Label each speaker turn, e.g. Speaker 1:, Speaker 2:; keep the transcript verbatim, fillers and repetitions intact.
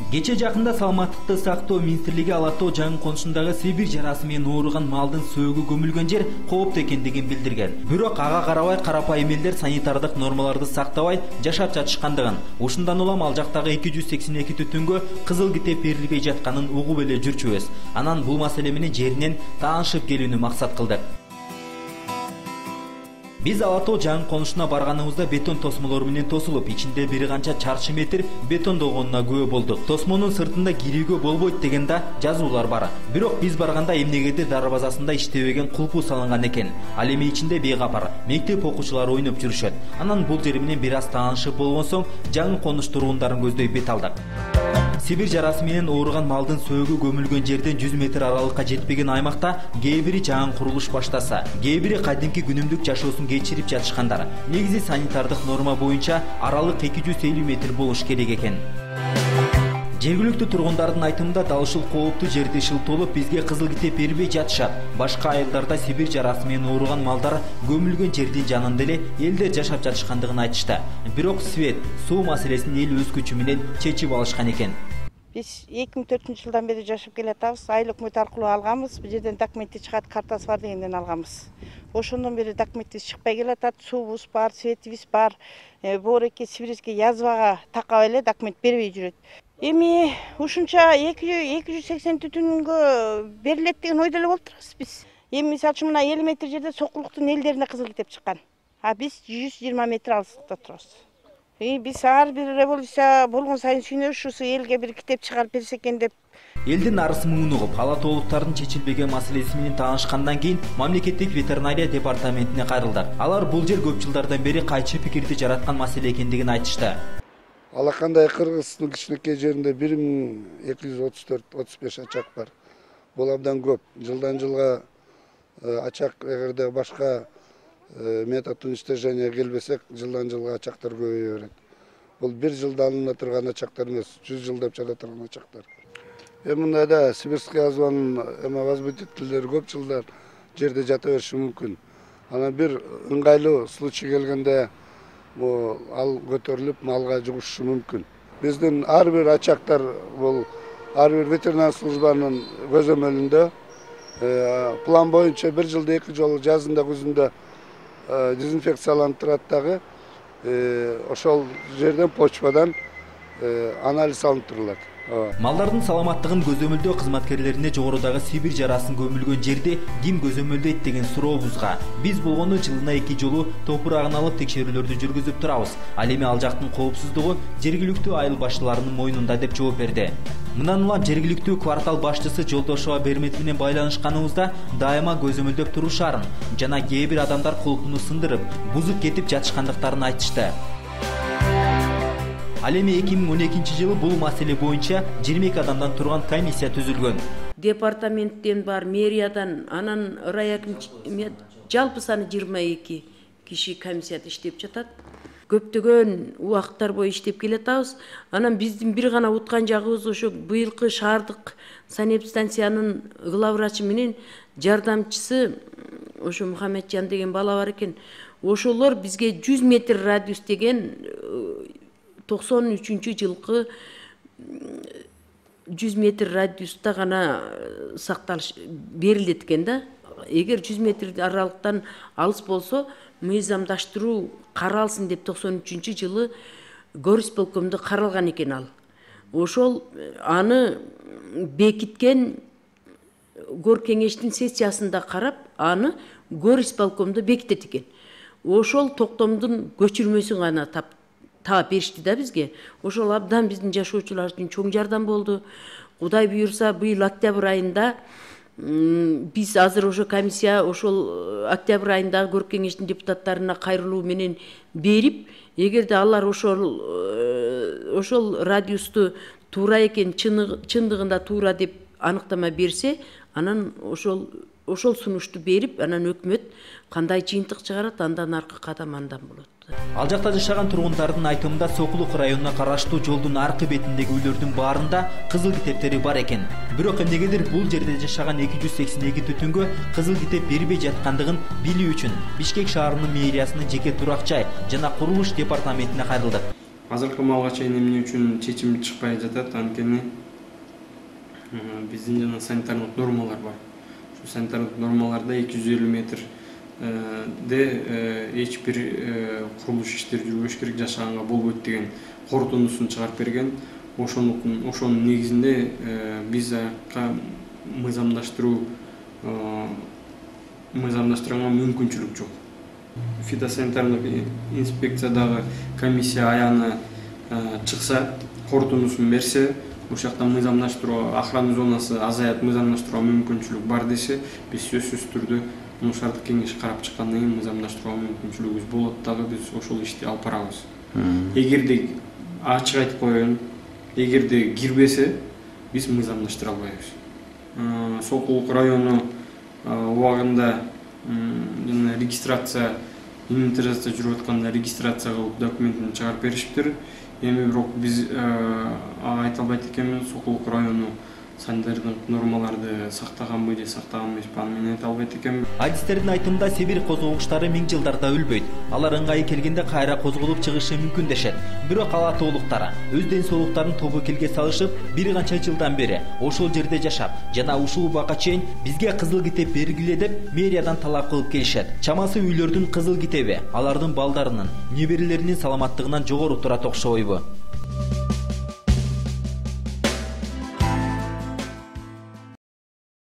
Speaker 1: Кече жакында Саламаттыкты сактоо министрлиги Ала Тоо жаңы конушундагы Сибир жарасы менен ооруган малдын сөөгү көмүлгөн жер кооптуу экендигин билдирген. Бирок ага карабай карапайым элдер санитардык нормаларды сактабай жашап жатышкандыгын, ушундан улам ал жактагы эки жүз сексен эки түтүнгө кызыл китеп берилбей жатканын угуп эле жүрчүбүз. Анан бул маселе менен жеринен таанышып келүүнү максат кылдык. Биз Ала Тоо жаңы конушуна барганыбызда бетон тосмолор менен тосулуп, ичинде бир канча чарчы метр бетон болгонуна күбө болдук. Тосмонун сыртында кирүүгө болбойт деген да жазуулар бар. Бирок биз барганда эмнегедир дарбазасында иштебеген кулпу салынган экен. Ал эми ичинде бейкапар мектеп окуучулары ойноп жүрүшөт. Анан бул жер менен бир аз таанышып болгон соң жаңы конуш тургундарын көздөй бет алдык. Сибир жарасы менен ооруган малдын сөөгү көмүлгөн жерден жүз метр аралыкка жетпеген аймакта кээ бири жаңы курулуш баштаса, кээ бири кадимки күнүмдүк жашоосун кечирип жатышкандар. Негизи санитардык норма боюнча аралык эки жүз элүү метр болуш керек экен. Жергиликтүү тургундардын айтымында дал ушул кооптуу жерди шылтоолоп бизге кызыл китеп бербей жатышат. Башка айылдарда Сибир жарасы менен ооруган малдар көмүлгөн жердин жанында эле элдер жашап жатышкандыгын айтышты. Бирок свет, суу маселесин эл өз күчү менен чечип алышкан экен.
Speaker 2: Биз эки миң төртүнчү жылдан бери жашап келатабыз. Айлык мөт аркылуу алганбыз. Бул жерден документи чыгат, картасы бар дегенден алганбыз. Ошондон бери документибиз чыкпай келатат. Суубуз бар, светибиз бар. Боореке, Сибирский язвага такап эле документ бербей жүрөт. Эми ушунча эки жүз сексен түтүнгө берилет деген ойдо эле болуп турабыз биз. Эми мисалы үчүн мына элүү метр жерде Сокулуктун элдерине кызыл китеп чыккан. А биз жүз жыйырма метр алыстыкта турабыз. И биз ар бир революция болгон сайын сүйүнөбүз, ушу элге бир китеп чыгарып берсе экен деп.
Speaker 1: Элдин арысы муун угуп, Ала Тоолуктардын чечилбеген маселеси менен таанышкандан кийин мамлекеттик ветеринария департаментине кайрылдык. Алар бул жер көп жылдардан бери кайчы пикирди жараткан маселе экендигин айтышты.
Speaker 3: Алакандай Кыргыздын кичинекей жеринде бир миң эки жүз отуз төрт отуз беш ачак бар. Бул абдан көп. Жылдан жылга ачак эгерде башка метод уничтожения келбесек, жылдан жылга ачактар көбөйө берет. Бул бир жылда алына турган ачактар эмес, жүз жылдап чыга турган ачактар. Эми мындайда Сибирский язванын эме возбудительдери көп жылдар жерде жата бериши мүмкүн. Анан бир ыңгайлуу случай келгенде ал көтөрүлүп малга жугушу мүмкүн. Биздин ар бир ачактар бул ар бир ветеринар службанын көзөмөлүндө план боюнча бир жылда эки жолу жазында күзүндө дезинфекцияланып турат дагы ошол жерден почвадан анализ алынып турулат.
Speaker 1: Малдардын саламаттыгын көзөмөлдөө кызматкерлерине жогорудагы Сибир жарасын көмүлгөн жерди ким көзөмөлдөйт деген сурообузга биз болгону жылына эки жолу топурагын алып текшерүүлөрдү жүргүзүп турабыз. Ал эми ал жактын коопсуздугу жергиликтүү айыл башчыларынын мойнунда деп жооп берди. Мындан улам жергиликтүү квартал башчысы Жолдошова Бермет менен байланышканыбызда дайыма көзөмөлдөп турушарын жана кээ бир адамдар кулпуну сындырып, бузуп кетип жатышкандыктарын айтышты. Ал эми эки миң он экинчи жылы бул маселе боюнча жыйырма эки адамдан турган комиссия түзүлгөн.
Speaker 4: Департаменттен бар, мэриядан, анан райаким жалпы саны жыйырма эки киши комиссияда иштеп жатат. Көптөгөн убакыттар бою иштеп келатабыз. Анан биздин бир гана уткан жагыбыз ошо быйылкы шаардык санэпидстанциянын главврачы менен жардамчысы ошо Мухаммеджан деген бала бар экен. Ошолор бизге жүз метр радиус деген токсон үчүнчү жылкы жүз метр радиуста гана сакталыш берилет экен да. Эгер жүз метр аралыктан алыс болсо, мыйзамдаштыруу каралсын деп токсон үчүнчү жылы горисполкомдо каралган экен ал. Ошол аны бекиткен гор кеңештин сессиясында карап, аны горисполкомдо бекитет экен. Ошол токтомдун көчүрмөсүн гана тап таап беришти да бизге. Ошол абдан биздин жашоочулар үчүн чоң жардам болду. Кудай буйрса, быйыл октябрь айында биз азыр ошо комиссия ошол октябрь айында гор кеңештин депутаттарына кайрылуу менен берип, эгерде алар ошол ошол радиусту туура экен, чындыгында туура деп аныктама берсе, анан ошол ошол сунушту берип, анан өкмөт кандай жыйынтык чыгарат, андан аркы кадам андан болот.
Speaker 1: Ал жакта жашаган тургундардын айтымында Сокулук районуна караштуу жолдун аркы бетиндеги үйлөрдүн баарында кызыл китептери бар экен. Бирок эмнегедир бул жерде жашаган эки жүз сексен эки түтүнгө кызыл китеп бербей жаткандыгын билүү үчүн Бишкек шаарынын мэриясынын жеке турак жай жана курулуш департаментине кайрылдык.
Speaker 5: азыркы маалга чейин эмне үчүн чечим чыкпай жатат, анткени биздин жана санитарлык нормалар бар. Ушу санитарлык нормаларда эки жүз элүү метр де эч бир курулуш иштери жүрбөш керек, жашаганга болбойт деген корутундусун чыгарып берген. Ошонун ошонун негизинде биз мыйзамдаштыруу мыйзамдаштырганга мүмкүнчүлүк жок. Фитосанитарлык инспекциядагы комиссия аяна чыкса, корутундусун берсе, ошол жакта мыйзамдаштыруу охрана зонасы азаят, мыйзамдаштырууга мүмкүнчүлүк бар десе, биз сөзсүз түрдө муну шаардык кеңеш карап чыккандан кийин мыйзамдаштырууга мүмкүнчүлүгүбүз болот дагы, биз ошол ишти алып барабыз. Эгерде ачык айтып коеюн, эгерде кирбесе, биз мыйзамдаштыра албайбыз. Сокулук району убагында жана регистрация, инвентаризация жүрүп атканда регистрация кылып документин чыгарып беришиптир. Эми бирок биз айта албайт экенбиз, Сокулук району санитардык нормаларды сактаганбы же сактаган эмеспи, аны мен айта албайт экенмин.
Speaker 1: Адистердин айтымында Сибир козгогучтары миң жылдарда өлбөйт. Алар ыңгайы келгенде кайра козголуп чыгышы мүмкүн дешет. Бирок ала тоолуктары өз ден соолуктарын тобокелге салышып, бир канча жылдан бери ошол жерде жашап, жана ушул убакка чейин бизге кызыл китеп бергиле деп мэриядан талап кылып келишет. Чамасы үйлөрдүн кызыл китеби алардын балдарынын, неберелеринин саламаттыгынан жогору турат окшойбу.